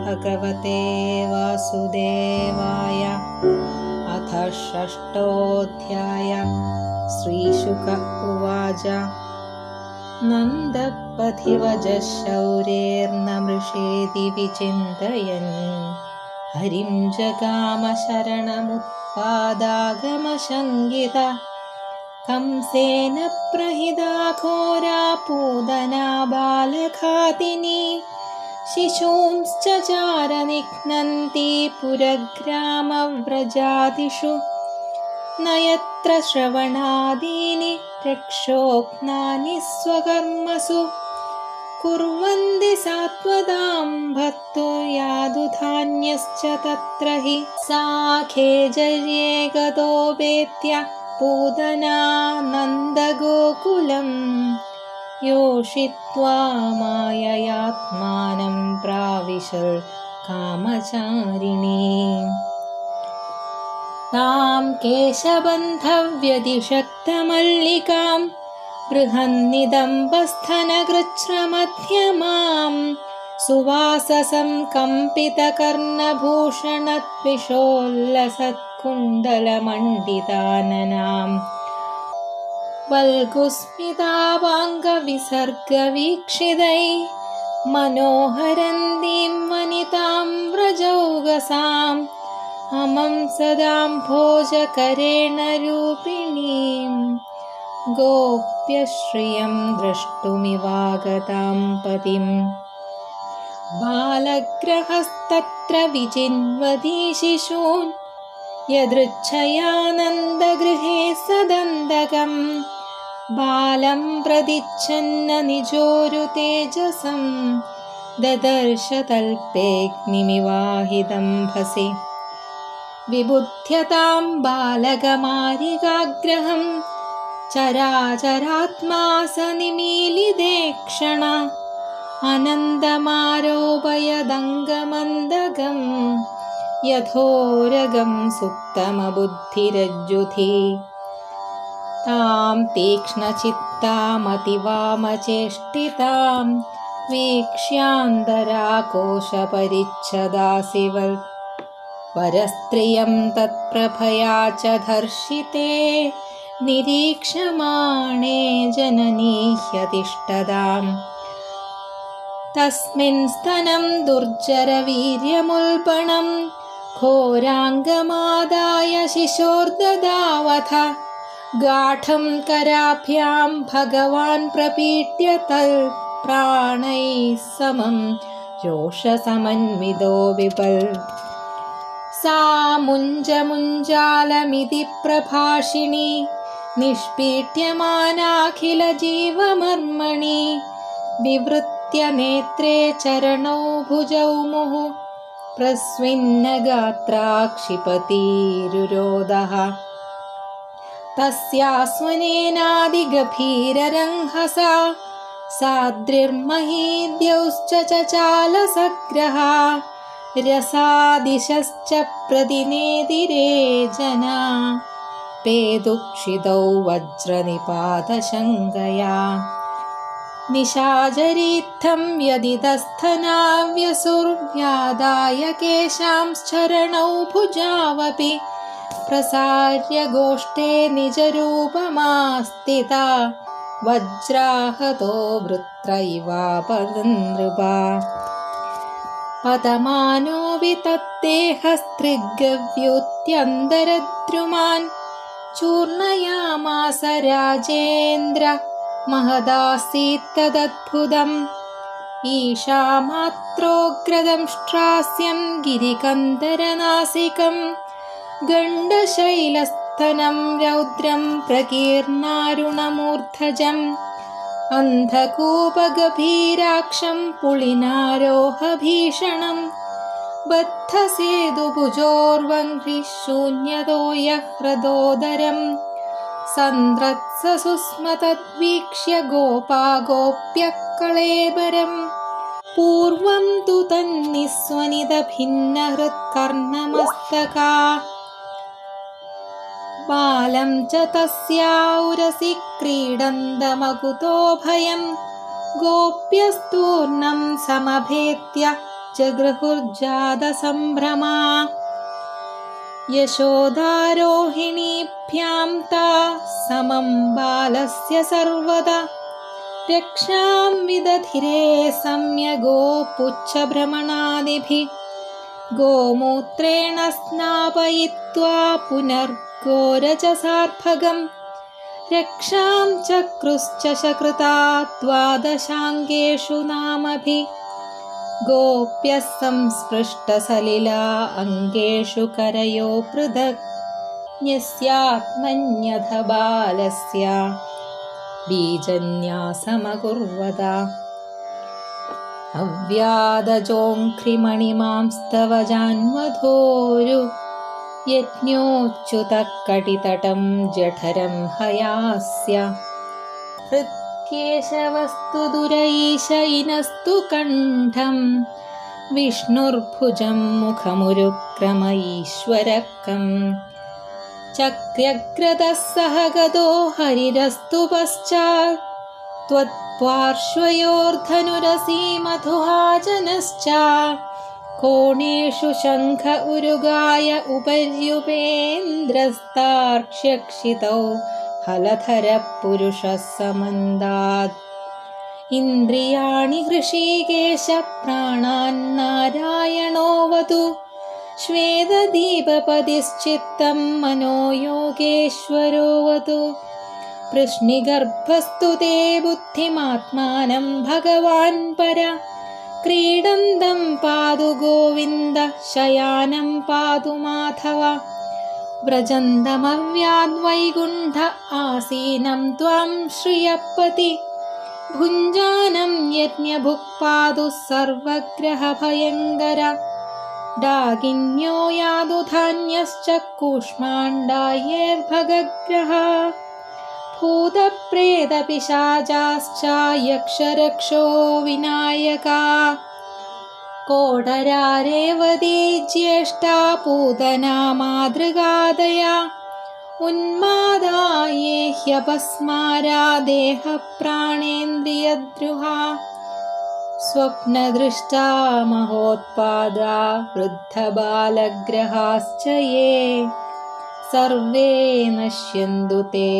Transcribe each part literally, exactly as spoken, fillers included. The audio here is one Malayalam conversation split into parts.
भगवते वासुदेवाय। अथ षष्ठोऽध्याय। श्रीशुक उवाच नन्दपथिवजः शौरेर्नमृषेति विचिन्तयन् हरिं जगाम शरणमुत्पादागमशङ्गिता। कंसेन प्रहिता घोरा पूतना बालघातिनी। शिशूंश्च चारनिघ्नन्ति पुरग्रामव्रजादिषु। न यत्र श्रवणादीनि रक्षोघ्नानि स्वकर्मसु। कुर्वन्ति सात्वतां भर्तुर्यादुधान्यश्च तत्र हि। साखेजर्ये गतोपेत्य पूतना नन्दगोकुलं। योषित्वा माययात्मानं प्राविशत् कामचारिणी। तां केशबन्धव्यतिशक्तमल्लिकां बृहन्निदम्बस्थनकृच्छ्रमध्यमां। सुवाससं कम्पितकर्णभूषणत्विषोल्लसत्कुण्डलमण्डिताननां। वल्गुस्मितावाङ्गविसर्गवीक्षितैः मनोहरन्तीं वनितां व्रजौगसाम्। अमं सदाम्भोजकरेण रूपिणीं गोप्यश्रियं द्रष्टुमिवागतां पतिम्। बालग्रहस्तत्र विचिन्वती शिशून् यदृच्छयानन्दगृहे सदन्दकं। बालं प्रदिच्छन्न निजोरुतेजसं ददर्श तल्पेऽग्निमिवाहिदम्भसि। विबुध्यतां बालकमारिकाग्रहं चराचरात्मा स निमीलितेक्षण। अनन्दमारोपयदङ्गमन्दगं यथोरगं सुप्तमबुद्धिरज्जुति। तां तीक्ष्णचित्तामतिवामचेष्टितां वीक्ष्यान्तराकोशपरिच्छदासिवल्। परस्त्रियं तत्प्रभया च धर्षिते निरीक्षमाणे जननी ह्यतिष्ठताम्। तस्मिन् स्तनं दुर्जरवीर्यमुल्बणं घोराङ्गमादाय शिशोर्ददावथ। गाढं कराभ्यां भगवान् प्रपीड्य तत्प्राणैः समं रोषसमन्वितो विपल्। सा मुञ्जमुञ्जालमिति प्रभाषिणी निष्पीड्यमानाखिलजीवमर्मणि। विवृत्य नेत्रे चरणौ भुजौ मुहुः प्रस्विन्नगात्रा क्षिपतिरुरोदः। तस्यास्वनेनादिगभीररंहसा साद्रिर्महीद्यौश्च चचालसग्रहा। रसादिशश्च प्रतिनेदिरे जना पेदुक्षितौ वज्रनिपातशङ्कया। निशाचरीत्थं यदितस्थनाव्यसुर्व्यादाय केशांश्चरणौ भुजावपि। प्रसार्य गोष्ठे निजरूपमास्थिता वज्राहतो वृत्र इवापनृपा। पतमानो वितत्तेहस्त्रिगव्युत्यन्तरद्रुमान् चूर्णयामास राजेन्द्र महदासीत्तदद्भुतम्। ईशामात्रोग्रदंष्ट्रास्यं गिरिकन्दरनासिकं गण्डशैलस्थनं रौद्रं प्रकीर्णारुणमूर्धजम्। अन्धकूपगभीराक्षं पुलिनारोहभीषणं बद्धसेतुभुजोर्वङ्घ्रिशून्यतो यः हृदोदरम्। सन्द्रत्सुस्मतद्वीक्ष्य गोपा गोप्यः कळेबरम्। पूर्वं तु तन्निस्वनितभिन्नहृत्कर्णमस्तका। बालं च तस्याउरसि क्रीडन्तमकुतो भयं। गोप्यस्तूर्णं समभेत्य जगृहुर्जातसम्भ्रमा यशोदारोहिणीभ्यां ता समं बालस्य सर्वदा रक्षां विदधिरे सम्यगो पुच्छभ्रमणादिभिः गोमूत्रेण स्नापयित्वा पुनर्गोरजसार्भगं रक्षां चक्रुश्च सकृता द्वादशाङ्गेषु नामभिः गोप्यः संस्पृष्टसलिला अङ्गेषु करयो पृथक् न्यस्यात्मन्यथ बालस्य बीजन्यासमकुर्वता अव्यादजोङ्घ्रिमणिमांस्तव जान्वधोरु यज्ञोच्युतः कटितटं जठरं हयास्य हृत्केशवस्तु दुरैशयिनस्तु कण्ठं विष्णुर्भुजं मुखमुरुक्रम ईश्वरकम् चक्रग्रतः सह गतो हरिरस्तु पश्चात् त्वत्पार्श्वयोर्धनुरसीमधुहाजनश्च कोणेषु शङ्ख उरुगाय उपर्युपेन्द्रस्तार्क्ष्यक्षितौ हलधरः पुरुषः समन्दात् इन्द्रियाणि हृषीकेश प्राणान्नारायणोऽवतु श्वेतदीपपतिश्चित्तं मनो योगेश्वरोऽवतु पृश्निगर्भस्तु ते बुद्धिमात्मानं भगवान् पर क्रीडन्तं पादु गोविन्द शयानं पादु माधव व्रजन्तमव्याद्वैकुण्ठ आसीनं त्वां श्रियपति भुञ्जानं यज्ञभुक्पादु सर्वग्रहभयङ्कर डाकिन्यो यादु धान्यश्च कूष्माण्डायैर्भगग्रह भूतप्रेतपिशाचाश्च यक्षरक्षो विनायका कोडरारेवती ज्येष्ठा पूतना मातृगादया उन्मादा ये ह्यपस्मारा देहप्राणेन्द्रियद्रुहा स्वप्नदृष्टा महोत्पादा वृद्धबालग्रहाश्च ये सर्वे नश्यन्तु ते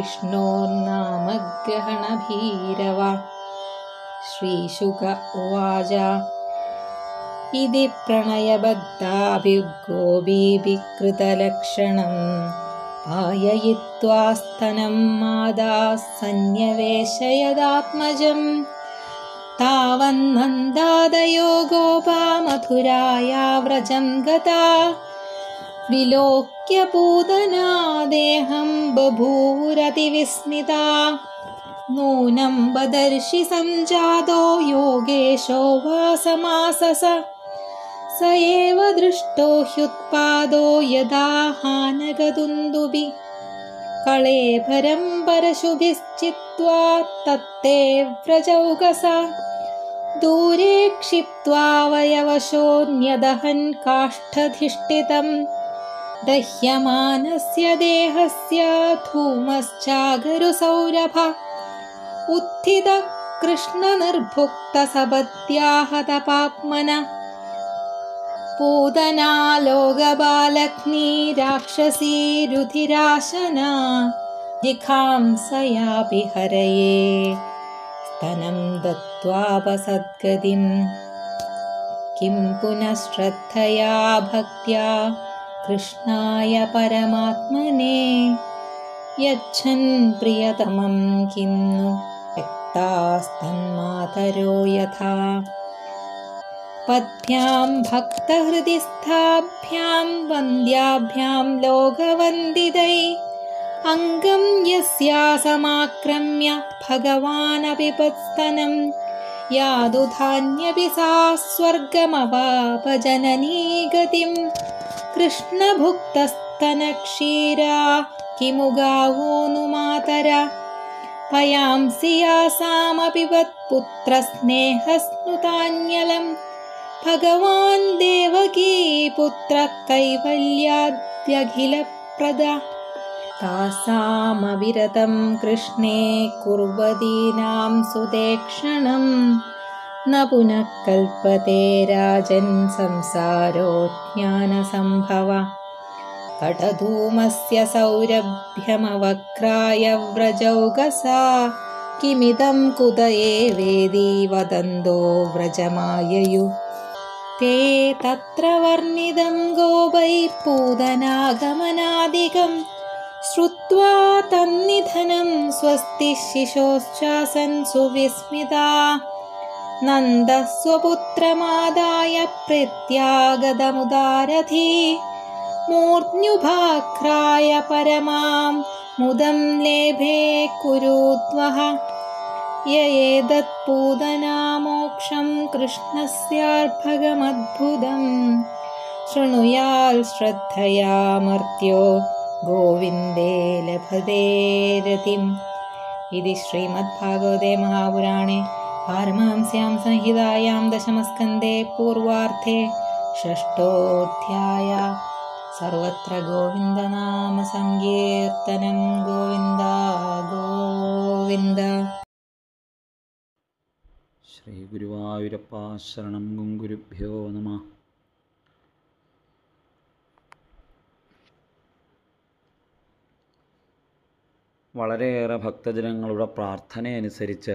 विष्णोर्नामग्रहणभीरव। श्रीशुक उवाच इति प्रणयबद्धाभिर्गोपीभिः पाययित्वा स्तनं मादा सन्न्यवेशयदात्मजं तावन्नन्दादयो गोपा मथुराया व्रजं गता विलोक्य पूतना देहं बभूवुरतिविस्मिता नूनं बदर्षि संजातो योगेशो वासमासस स एव दृष्टो ह्युत्पादो यदा हानगदुन्दुभि कळेभरं परशुभिश्चित्वा तत्ते व्रजौकसा दूरे क्षिप्त्वा वयवशोऽन्यदहन् काष्ठधिष्ठितं दह्यमानस्य देहस्य धूमश्चागरुसौरभ उत्थितः कृष्णनिर्भुक्तसपद्याहतपाप्मन पूतना लोकबालग्नी राक्षसी रुधिराशना जिघांसयापि हरये स्तनं दत्त्वापसद्गतिं किं पुनः श्रद्धया भक्त्या कृष्णाय परमात्मने यच्छन् प्रियतमं किन्नु व्यक्तास्तन्मातरो यथा पद्भ्यां भक्तहृदिस्थाभ्यां वन्द्याभ्यां लोकवन्दितै अङ्गं यस्या समाक्रम्य भगवानपि पत्स्तनं यादु धान्यपि सा स्वर्गमवाप जननी गतिं कृष्णभुक्तस्तनक्षीरा किमु गावो नु मातरा पयांसि यासामपि वत्पुत्रस्नेहस्नुतान्यलं भगवान् देवकी पुत्रः कैवल्याद्यखिलप्रदा तासामविरतं कृष्णे कुर्वतीनां सुदेक्षणं न पुनः कल्पते राजन् संसारो ज्ञानसम्भव। कटधूमस्य सौरभ्यमवक्राय व्रजौकसा किमिदं कुत एवेदि वदन्तो व्रजमाययु। ते तत्र वर्णितं गोपैः पूतनागमनादिकं श्रुत्वा तन्निधनं स्वस्ति शिशोश्चासन् सुविस्मिता। नन्दः स्वपुत्रमादाय प्रत्यागतमुदारथि मूर्ध्न्युभाक्राय परमां मुदं लेभे कुरुद्वः। य एतत्पूतना मोक्षं कृष्णस्यार्भगमद्भुतं शृणुयाल् श्रद्धया मर्त्यो गोविन्दे लभते रतिम्। इति श्रीमद्भागवते महापुराणे पारमहंस्यां संहितायां दशमस्कन्धे पूर्वार्धे षष्ठोऽध्यायः। सर्वत्र गोविन्दनामसङ्कीर्तनं गोविन्द गोविन्द। ശ്രീ ഗുരുവായൂരപ്പ ശരണം. ഗുരുഭ്യോ നമഃ. വളരെയേറെ ഭക്തജനങ്ങളുടെ പ്രാർത്ഥനയനുസരിച്ച്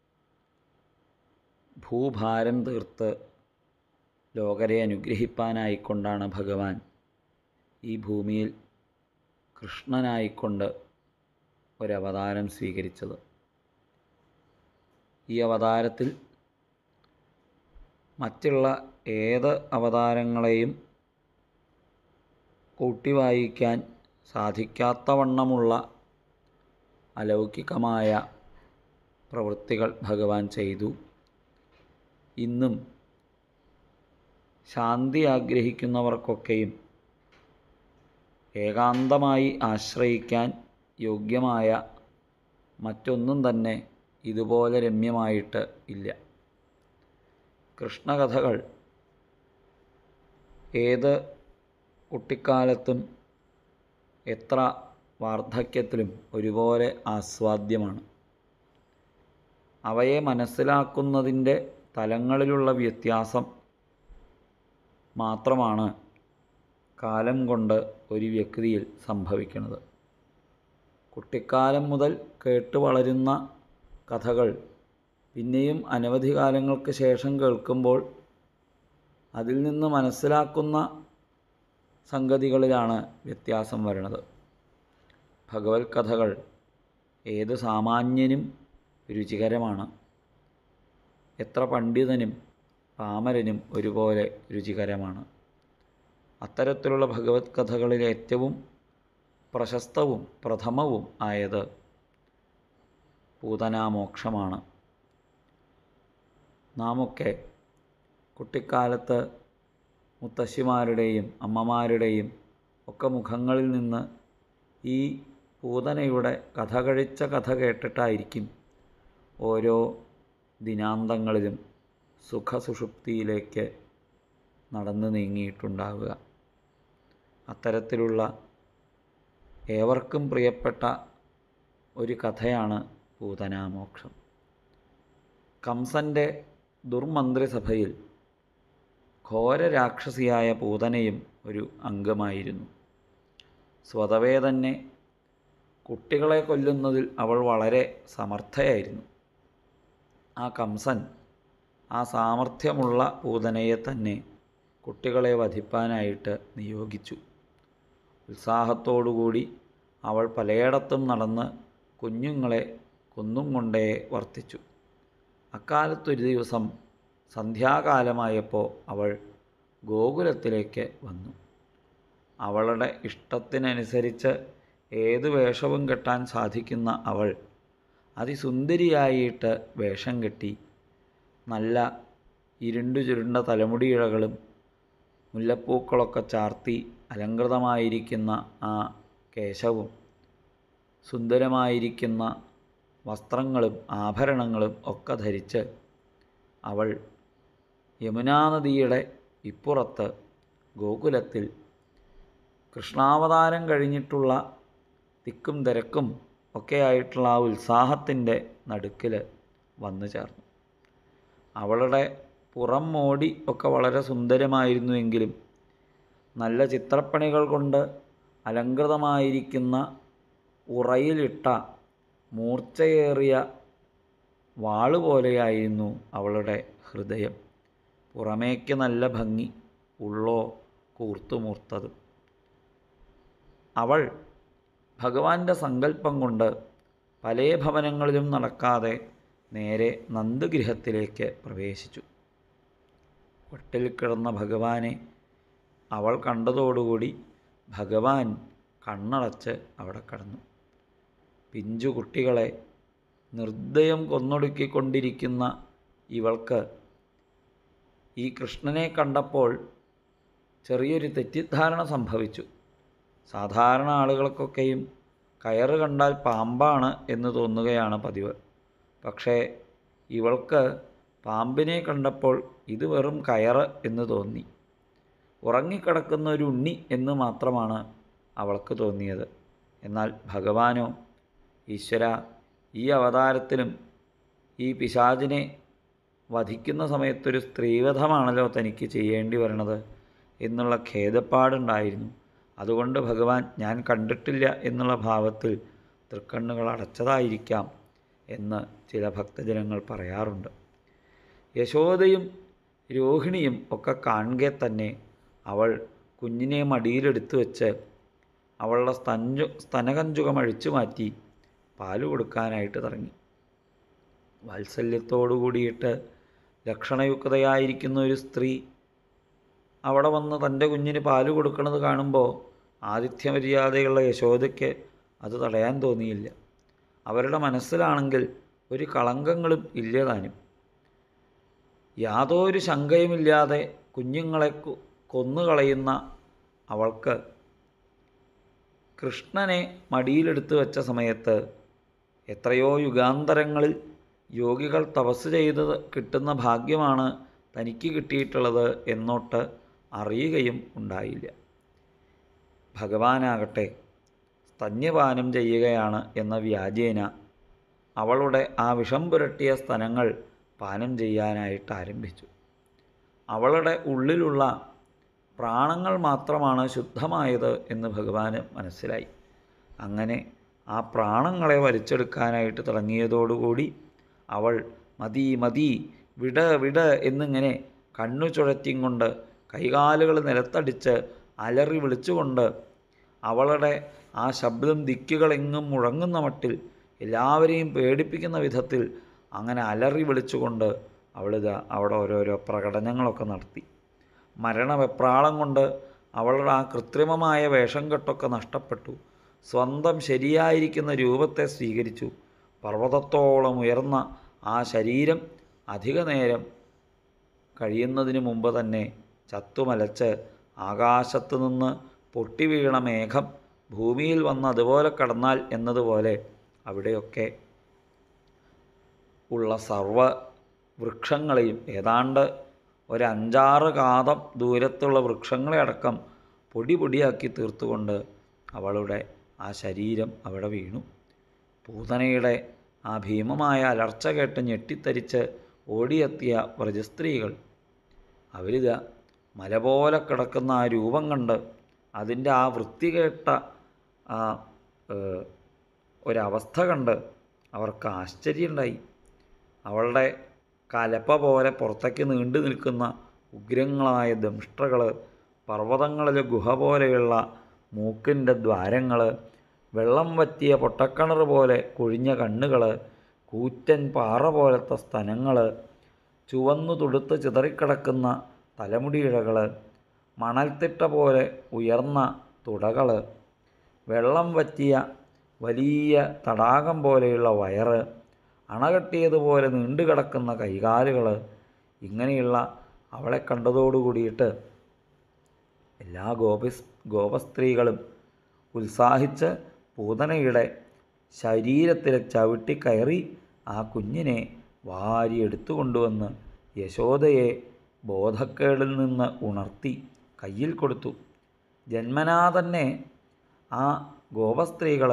ഭൂഭാരം തീർത്ത് ലോകരെ അനുഗ്രഹിപ്പാനായിക്കൊണ്ടാണ് ഭഗവാൻ ഈ ഭൂമിയിൽ കൃഷ്ണനായിക്കൊണ്ട് ഒരവതാരം സ്വീകരിച്ചത്. ഈ അവതാരത്തിൽ മറ്റുള്ള ഏത് അവതാരങ്ങളെയും കൂട്ടിവായിക്കാൻ സാധിക്കാത്തവണ്ണമുള്ള അലൗകികമായ പ്രവൃത്തികൾ ഭഗവാൻ ചെയ്തു. ഇന്നും ശാന്തി ആഗ്രഹിക്കുന്നവർക്കൊക്കെയും ഏകാന്തമായി ആശ്രയിക്കാൻ യോഗ്യമായ മറ്റൊന്നും തന്നെ ഇതുപോലെ രമ്യമായിട്ട് ഇല്ല. കൃഷ്ണകഥകൾ ഏത് കുട്ടിക്കാലത്തും എത്ര വാർദ്ധക്യത്തിലും ഒരുപോലെ ആസ്വാദ്യമാണ്. അവയെ മനസ്സിലാക്കുന്നതിൻ്റെ തലങ്ങളിലുള്ള വ്യത്യാസം മാത്രമാണ് കാലം കൊണ്ട് ഒരു വ്യക്തിയിൽ സംഭവിക്കുന്നത്. കുട്ടിക്കാലം മുതൽ കേട്ട് വളരുന്ന കഥകൾ പിന്നെയും അനവധി കാലങ്ങൾക്ക് ശേഷം കേൾക്കുമ്പോൾ അതിൽ നിന്ന് മനസ്സിലാക്കുന്ന സംഗതികളിലാണ് വ്യത്യാസം വരുന്നത്. ഭഗവത് കഥകൾ ഏത് സാമാന്യനും രുചികരമാണ്. എത്ര പണ്ഡിതനും പാമരനും ഒരുപോലെ രുചികരമാണ്. അത്തരത്തിലുള്ള ഭഗവത് കഥകളിൽ ഏറ്റവും പ്രശസ്തവും പ്രഥമവും ആയത് പൂതനാമോക്ഷമാണ്. നാമൊക്കെ കുട്ടിക്കാലത്ത് മുത്തശ്ശിമാരുടെയും അമ്മമാരുടെയും ഒക്കെ മുഖങ്ങളിൽ നിന്ന് ഈ പൂതനയുടെ കഥ കഴിച്ച കഥ കേട്ടിട്ടായിരിക്കും ഓരോ ദിനാന്തങ്ങളിലും സുഖസുഷുപ്തിയിലേക്ക് നടന്നു നീങ്ങിയിട്ടുണ്ടാവുക. അത്തരത്തിലുള്ള ഏവർക്കും പ്രിയപ്പെട്ട ഒരു കഥയാണ് പൂതനാമോക്ഷം. കംസൻ്റെ ദുർമന്ത്രിസഭയിൽ ഘോര രാക്ഷസിയായ പൂതനയും ഒരു അംഗമായിരുന്നു. സ്വതവേ തന്നെ കുട്ടികളെ കൊല്ലുന്നതിൽ അവൾ വളരെ സമർത്ഥയായിരുന്നു. ആ കംസൻ ആ സാമർഥ്യമുള്ള പൂതനയെ തന്നെ കുട്ടികളെ വധിപ്പാനായിട്ട് നിയോഗിച്ചു. ഉത്സാഹത്തോടുകൂടി അവൾ പലയിടത്തും നടന്ന് കുഞ്ഞുങ്ങളെ കൊന്നും കൊണ്ടേ വർത്തിച്ചു. അക്കാലത്തൊരു ദിവസം സന്ധ്യാകാലമായപ്പോൾ അവൾ ഗോകുലത്തിലേക്ക് വന്നു. അവളുടെ ഇഷ്ടത്തിനനുസരിച്ച് ഏതു വേഷവും കെട്ടാൻ സാധിക്കുന്ന അവൾ അതിസുന്ദരിയായിട്ട് വേഷം കെട്ടി നല്ല ഇരുണ്ടു ചുരുണ്ട തലമുടിയിഴകളും മുല്ലപ്പൂക്കളൊക്കെ ചാർത്തി അലങ്കൃതമായിരിക്കുന്ന ആ കേശവും സുന്ദരമായിരിക്കുന്ന വസ്ത്രങ്ങളും ആഭരണങ്ങളും ഒക്കെ ധരിച്ച് അവൾ യമുനാനദിയുടെ ഇപ്പുറത്ത് ഗോകുലത്തിൽ കൃഷ്ണാവതാരം കഴിഞ്ഞിട്ടുള്ള തിക്കും തിരക്കും ഒക്കെയായിട്ടുള്ള ആ ഉത്സാഹത്തിൻ്റെ നടുക്കിൽ വന്നു ചേർന്നു. അവളുടെ പുറം മോടി ഒക്കെ വളരെ സുന്ദരമായിരുന്നുവെങ്കിലും നല്ല ചിത്രപ്പണികൾ കൊണ്ട് അലങ്കൃതമായിരിക്കുന്ന ഉറയിലിട്ട മൂർച്ചയേറിയ വാളുപോലെയായിരുന്നു അവളുടെ ഹൃദയം. പുറമേക്ക് നല്ല ഭംഗി, ഉള്ളോ കൂർത്തുമൂർത്തത്. അവൾ ഭഗവാന്റെ സങ്കല്പം കൊണ്ട് പല ഭവനങ്ങളിലും നടക്കാതെ നേരെ നന്ദഗൃഹത്തിലേക്ക് പ്രവേശിച്ചു. കൊട്ടിൽ കിടന്ന ഭഗവാനെ അവൾ കണ്ടതോടുകൂടി ഭഗവാൻ കണ്ണടച്ച് അവിടെ കടന്നു. പിഞ്ചു കുട്ടികളെ നിർദ്ദയം കൊന്നൊടുക്കിക്കൊണ്ടിരിക്കുന്ന ഇവൾക്ക് ഈ കൃഷ്ണനെ കണ്ടപ്പോൾ ചെറിയൊരു തെറ്റിദ്ധാരണ സംഭവിച്ചു. സാധാരണ ആളുകൾക്കൊക്കെയും കയറ് കണ്ടാൽ പാമ്പാണ് എന്ന് തോന്നുകയാണ് പതിവ്. പക്ഷേ ഇവൾക്ക് പാമ്പിനെ കണ്ടപ്പോൾ ഇത് വെറും കയറ് എന്ന് തോന്നി. ഉറങ്ങിക്കിടക്കുന്ന ഒരു ഉണ്ണി എന്ന് മാത്രമാണ് അവൾക്ക് തോന്നിയത്. എന്നാൽ ഭഗവാനോ, ഈശ്വര, ഈ അവതാരത്തിലും ഈ പിശാചിനെ വധിക്കുന്ന സമയത്തൊരു സ്ത്രീവധമാണല്ലോ തനിക്ക് ചെയ്യേണ്ടി വരണത് എന്നുള്ള ഖേദപ്പാടുണ്ടായിരുന്നു. അതുകൊണ്ട് ഭഗവാൻ ഞാൻ കണ്ടിട്ടില്ല എന്നുള്ള ഭാവത്തിൽ തൃക്കണ്ണുകൾ അടച്ചതായിരിക്കാം എന്ന് ചില ഭക്തജനങ്ങൾ പറയാറുണ്ട്. യശോദയും രോഹിണിയും ഒക്കെ കാണുകെ തന്നെ അവൾ കുഞ്ഞിനെ മടിയിലെടുത്തു വെച്ച് അവളുടെ സ്തഞ്ചു സ്തനകഞ്ചുകം അഴിച്ചു മാറ്റി പാല് കൊടുക്കാനായിട്ട് തുടങ്ങി. വാത്സല്യത്തോടു കൂടിയിട്ട് ലക്ഷണയുക്തയായിരിക്കുന്ന ഒരു സ്ത്രീ അവിടെ വന്ന് തൻ്റെ കുഞ്ഞിന് പാല് കൊടുക്കുന്നത് കാണുമ്പോൾ ആതിഥ്യമര്യാദയുള്ള യശോദയ്ക്ക് അത് തടയാൻ തോന്നിയില്ല. അവരുടെ മനസ്സിലാണെങ്കിൽ ഒരു കളങ്കങ്ങളും ഇല്ലതാനും. യാതൊരു ശങ്കയുമില്ലാതെ കുഞ്ഞുങ്ങളെ കൊന്നുകളയുന്ന അവൾക്ക് കൃഷ്ണനെ മടിയിലെടുത്ത് വെച്ച സമയത്ത് എത്രയോ യുഗാന്തരങ്ങളിൽ യോഗികൾ തപസ് ചെയ്ത് കിട്ടുന്ന ഭാഗ്യമാണ് തനിക്ക് കിട്ടിയിട്ടുള്ളത് എന്നോട്ട് അറിയുകയും ഉണ്ടായില്ല. ഭഗവാനാകട്ടെ സ്തന്യപാനം ചെയ്യുകയാണ് എന്ന വ്യാജേന അവളുടെ ആ വിഷം പുരട്ടിയ സ്തനങ്ങൾ പാനം ചെയ്യാനായിട്ട് ആരംഭിച്ചു. അവളുടെ ഉള്ളിലുള്ള പ്രാണങ്ങൾ മാത്രമാണ് ശുദ്ധമായത് എന്ന് ഭഗവാന് മനസ്സിലായി. അങ്ങനെ ആ പ്രാണങ്ങളെ വലിച്ചെടുക്കാനായിട്ട് തുടങ്ങിയതോടുകൂടി അവൾ മതി മതി, വിട വിട എന്നിങ്ങനെ കണ്ണു ചുഴറ്റിയും കൊണ്ട് കൈകാലുകൾ നിലത്തടിച്ച് അലറി വിളിച്ചുകൊണ്ട് അവളുടെ ആ ശബ്ദം ദിക്കുകളെങ്ങും മുഴങ്ങുന്ന മട്ടിൽ എല്ലാവരെയും പേടിപ്പിക്കുന്ന വിധത്തിൽ അങ്ങനെ അലറി വിളിച്ചുകൊണ്ട് അവളിത് അവിടെ ഓരോരോ പ്രകടനങ്ങളൊക്കെ നടത്തി. മരണവെപ്രാളം കൊണ്ട് അവളുടെ ആ കൃത്രിമമായ വേഷം കെട്ടൊക്കെ നഷ്ടപ്പെട്ടു. സ്വന്തം ശരിയായിരിക്കുന്ന രൂപത്തെ സ്വീകരിച്ചു. പർവ്വതത്തോളം ഉയർന്ന ആ ശരീരം അധിക നേരം കഴിയുന്നതിന് മുമ്പ് തന്നെ ചത്തുമലച്ച് ആകാശത്ത് നിന്ന് പൊട്ടിവീണ മേഘം ഭൂമിയിൽ വന്ന് അതുപോലെ കടന്നാൽ എന്നതുപോലെ അവിടെയൊക്കെ ഉള്ള സർവ വൃക്ഷങ്ങളെയും ഏതാണ്ട് ഒരഞ്ചാറ് കാതം ദൂരത്തുള്ള വൃക്ഷങ്ങളെ അടക്കം പൊടി പൊടിയാക്കി തീർത്തുകൊണ്ട് അവളുടെ ആ ശരീരം അവിടെ വീണു. പൂതനയുടെ ആ ഭീമമായ അലർച്ച കേട്ട് ഞെട്ടിത്തരിച്ച് ഓടിയെത്തിയ വ്രജസ്ത്രീകൾ അവരിത് മല പോലെ കിടക്കുന്ന ആ രൂപം കണ്ട് അതിൻ്റെ ആ വൃത്തികെട്ട ആ ഒരവസ്ഥ കണ്ട് അവർക്ക് ആശ്ചര്യമുണ്ടായി. അവളുടെ കലപ്പ പോലെ പുറത്തേക്ക് നീണ്ടു നിൽക്കുന്ന ഉഗ്രങ്ങളായ ദംഷ്ട്രകൾ, പർവ്വതങ്ങളിലെ ഗുഹ പോലെയുള്ള മൂക്കിൻ്റെ ദ്വാരങ്ങൾ, വെള്ളം വറ്റിയ പൊട്ടക്കിണർ പോലെ കൊഴിഞ്ഞ കണ്ണുകൾ, കൂറ്റൻ പാറ പോലത്തെ സ്തനങ്ങൾ, ചുവന്നു തുടുത്ത് ചിതറിക്കിടക്കുന്ന തലമുടിയിഴകൾ, മണൽത്തിട്ട പോലെ ഉയർന്ന തുടകൾ, വെള്ളം വറ്റിയ വലിയ തടാകം പോലെയുള്ള വയറ്, അണകെട്ടിയതുപോലെ നീണ്ടുകിടക്കുന്ന കൈകാലുകൾ, ഇങ്ങനെയുള്ള അവളെ കണ്ടതോടുകൂടിയിട്ട് എല്ലാ ഗോപസ് ഗോപസ്ത്രീകളും ഉത്സാഹിച്ച് പൂതനയുടെ ശരീരത്തിൽ ചവിട്ടിക്കയറി ആ കുഞ്ഞിനെ വാരിയെടുത്തു കൊണ്ടുവന്ന് യശോദയെ ബോധക്കേടിൽ നിന്ന് ഉണർത്തി കയ്യിൽ കൊടുത്തു. ജന്മനാ തന്നെ ആ ഗോപസ്ത്രീകൾ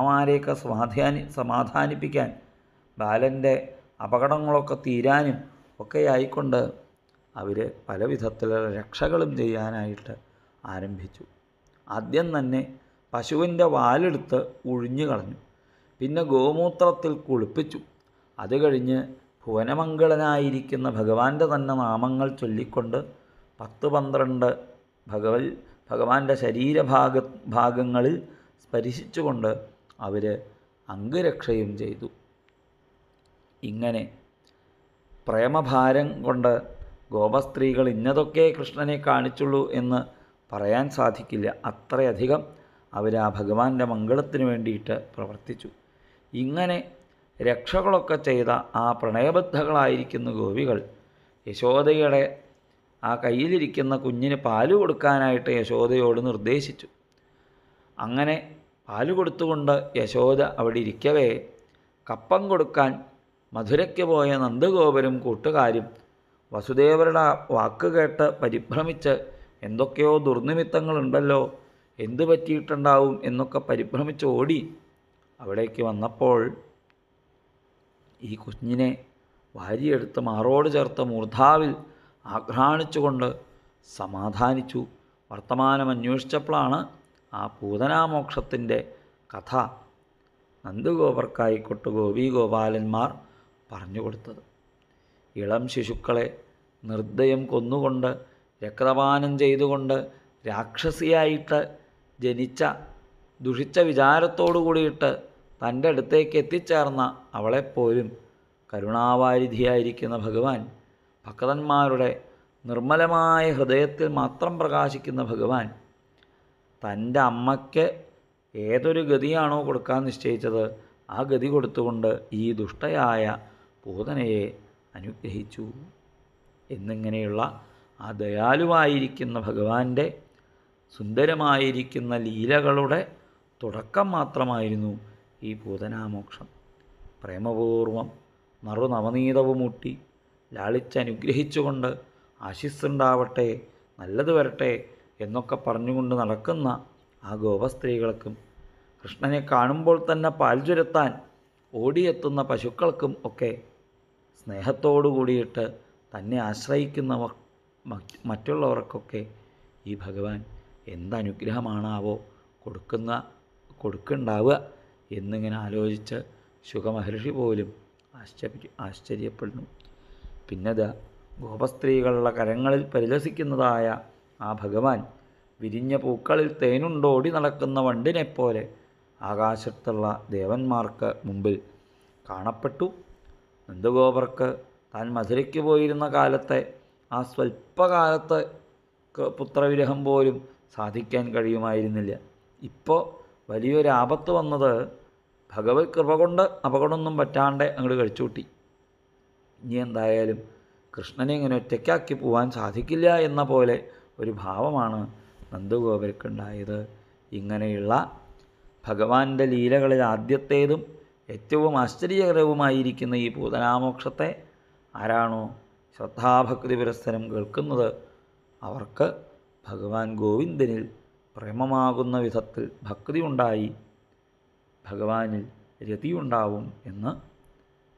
അമ്മമാരെയൊക്കെ സമാധാനി സമാധാനിപ്പിക്കാൻ ബാലൻ്റെ അപകടങ്ങളൊക്കെ തീരാനും ഒക്കെ ആയിക്കൊണ്ട് അവർ പല വിധത്തിലുള്ള രക്ഷകളും ചെയ്യാനായിട്ട് ആരംഭിച്ചു. ആദ്യം തന്നെ പശുവിൻ്റെ വാലെടുത്ത് ഉഴിഞ്ഞു കളഞ്ഞു. പിന്നെ ഗോമൂത്രത്തിൽ കുളിപ്പിച്ചു. അത് കഴിഞ്ഞ് ഭുവനമംഗളനായിരിക്കുന്ന ഭഗവാന്റെ തന്നെ നാമങ്ങൾ ചൊല്ലിക്കൊണ്ട് പത്ത് പന്ത്രണ്ട് ഭഗവത് ഭഗവാന്റെ ശരീരഭാഗ ഭാഗങ്ങളിൽ സ്പരിശിച്ചുകൊണ്ട് അവർ അംഗരക്ഷയും ചെയ്തു. ഇങ്ങനെ പ്രേമഭാരം കൊണ്ട് ഗോപസ്ത്രീകൾ ഇന്നതൊക്കെ കൃഷ്ണനെ കാണിച്ചുള്ളൂ എന്ന് പറയാൻ സാധിക്കില്ല. അത്രയധികം അവർ ആ ഭഗവാന്റെ മംഗളത്തിന് വേണ്ടിയിട്ട് പ്രവർത്തിച്ചു. ഇങ്ങനെ രക്ഷകളൊക്കെ ചെയ്ത ആ പ്രണയബദ്ധകളായിരിക്കുന്ന ഗോപികൾ യശോദയുടെ ആ കയ്യിലിരിക്കുന്ന കുഞ്ഞിന് പാല് കൊടുക്കാനായിട്ട് യശോദയോട് നിർദ്ദേശിച്ചു. അങ്ങനെ പാല് കൊടുത്തുകൊണ്ട് യശോദ അവിടെ ഇരിക്കവേ കപ്പം കൊടുക്കാൻ മധുരയ്ക്ക് പോയ നന്ദഗോപരും കൂട്ടുകാരും വസുദേവരുടെ വാക്ക് കേട്ട് പരിഭ്രമിച്ച് എന്തൊക്കെയോ ദുർനിമിത്തങ്ങളുണ്ടല്ലോ, എന്തു പറ്റിയിട്ടുണ്ടാവും എന്നൊക്കെ പരിഭ്രമിച്ച് ഓടി അവിടേക്ക് വന്നപ്പോൾ ഈ കുഞ്ഞിനെ വാരിയെടുത്ത് മാറോട് ചേർത്ത് മൂർധാവിൽ ആഘ്രാണിച്ചുകൊണ്ട് സമാധാനിച്ചു. വർത്തമാനം അന്വേഷിച്ചപ്പോഴാണ് ആ പൂതനാമോക്ഷത്തിൻ്റെ കഥ നന്ദഗോപർക്കായിക്കൊട്ട് ഗോപീഗോപാലന്മാർ പറഞ്ഞു കൊടുത്തത്. ഇളം ശിശുക്കളെ നിർദ്ദയം കൊന്നുകൊണ്ട് രക്തപാനം ചെയ്തുകൊണ്ട് രാക്ഷസിയായിട്ട് ജനിച്ച ദുഷിച്ച വിചാരത്തോടു കൂടിയിട്ട് തൻ്റെ അടുത്തേക്ക് എത്തിച്ചേർന്ന അവളെപ്പോലും കരുണാവാരിധിയായിരിക്കുന്ന ഭഗവാൻ, ഭക്തന്മാരുടെ നിർമ്മലമായ ഹൃദയത്തിൽ മാത്രം പ്രകാശിക്കുന്ന ഭഗവാൻ തൻ്റെ അമ്മയ്ക്ക് ഏതൊരു ഗതിയാണോ കൊടുക്കാൻ നിശ്ചയിച്ചത് ആ ഗതി കൊടുത്തുകൊണ്ട് ഈ ദുഷ്ടയായ പൂതനയെ അനുഗ്രഹിച്ചു. എന്നിങ്ങനെയുള്ള ആ ദയാലുവായിരിക്കുന്ന ഭഗവാന്റെ സുന്ദരമായിരിക്കുന്ന ലീലകളുടെ തുടക്കം മാത്രമായിരുന്നു ഈ പൂതനാമോക്ഷം. പ്രേമപൂർവം നറുനവനീതവുമൂട്ടി ലാളിച്ചനുഗ്രഹിച്ചുകൊണ്ട് ആശിസ്സുണ്ടാവട്ടെ, നല്ലത് വരട്ടെ എന്നൊക്കെ പറഞ്ഞുകൊണ്ട് നടക്കുന്ന ആ ഗോപസ്ത്രീകൾക്കും കൃഷ്ണനെ കാണുമ്പോൾ തന്നെ പാൽ ചുരത്താൻ ഓടിയെത്തുന്ന പശുക്കൾക്കും ഒക്കെ സ്നേഹത്തോടു കൂടിയിട്ട് തന്നെ ആശ്രയിക്കുന്നവർ മറ്റുള്ളവർക്കൊക്കെ ഈ ഭഗവാൻ എന്തനുഗ്രഹമാണാവോ കൊടുക്കുന്ന കൊടുക്കുന്നുണ്ടാവുക എന്നിങ്ങനെ ആലോചിച്ച് ശുകമഹർഷി പോലും ആശ്ചര്യ ആശ്ചര്യപ്പെടുന്നു. പിന്നത് ഗോപസ്ത്രീകളുടെ കരങ്ങളിൽ പരിലസിക്കുന്നതായ ആ ഭഗവാൻ വിരിഞ്ഞ പൂക്കളിൽ തേനുണ്ടോടി നടക്കുന്ന വണ്ടിനെപ്പോലെ ആകാശത്തുള്ള ദേവന്മാർക്ക് മുമ്പിൽ കാണപ്പെട്ടു. നന്ദഗോപർക്ക് താൻ മധുരയ്ക്ക് പോയിരുന്ന കാലത്തെ ആ സ്വല്പകാലത്ത് പുത്രവിരഹം പോലും സാധിക്കാൻ കഴിയുമായിരുന്നില്ല. ഇപ്പോൾ വലിയൊരു ആപത്ത് വന്നത് ഭഗവത് കൃപ കൊണ്ട് അപകടമൊന്നും പറ്റാണ്ട് അങ്ങോട്ട് കഴിച്ചുകൂട്ടി. ഇനി എന്തായാലും കൃഷ്ണനെ ഇങ്ങനെ ഒറ്റയ്ക്കാക്കി പോവാൻ സാധിക്കില്ല എന്ന പോലെ ഒരു ഭാവമാണ് നന്ദഗോപർക്കുണ്ടായത്. ഇങ്ങനെയുള്ള ഭഗവാന്റെ ലീലകളിൽ ആദ്യത്തേതും ഏറ്റവും ആശ്ചര്യകരവുമായിരിക്കുന്ന ഈ പൂതനാമോക്ഷത്തെ ആരാണോ ശ്രദ്ധാഭക്തി പുരസ്സരം കേൾക്കുന്നത് അവർക്ക് ഭഗവാൻ ഗോവിന്ദനിൽ പ്രേമമാകുന്ന വിധത്തിൽ ഭക്തി ഉണ്ടായി ഭഗവാനിൽ രതിയുണ്ടാവും എന്ന്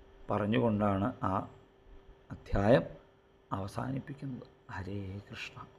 പറഞ്ഞുകൊണ്ടാണ് ആ അധ്യായം അവസാനിപ്പിക്കുന്നത്. ഹരേ കൃഷ്ണ.